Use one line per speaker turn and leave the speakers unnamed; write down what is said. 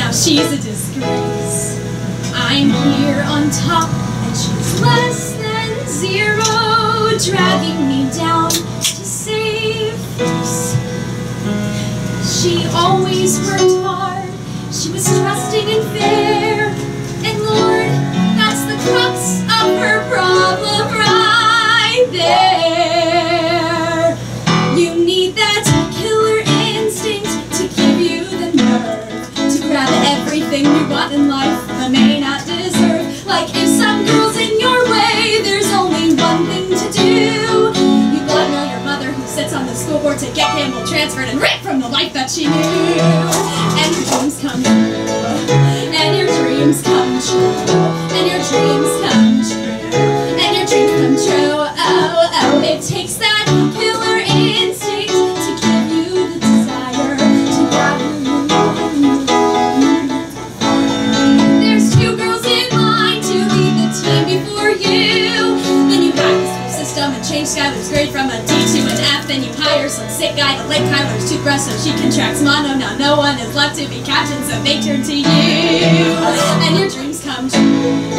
now she's a disgrace. I'm here on top, and she's less than zero, dragging me down to save face. She always worked hard, she was trusting and fair, and Lord, that's the crux of her problem right there. You need that killer instinct to give you the nerve to grab everything you want in life but may not deserve. Like if some girl's in your way, there's only one thing to do. You blackmail your mother who sits on the school board to get Campbell transferred and ripped from the life that she knew. And your dreams come true. And your dreams come true. And your dreams come true. And your dreams come true. Oh, oh, it takes that killer instinct to give you the desire to grab you. There's two girls in line to lead the team before you. Then you hack the school system and change Skylar's grade from a D to an F. Then you hire some sick guy to lick Kyler's toothbrush so she contracts mono. Now no one is left to be captain, so they turn to you. And your dreams come true.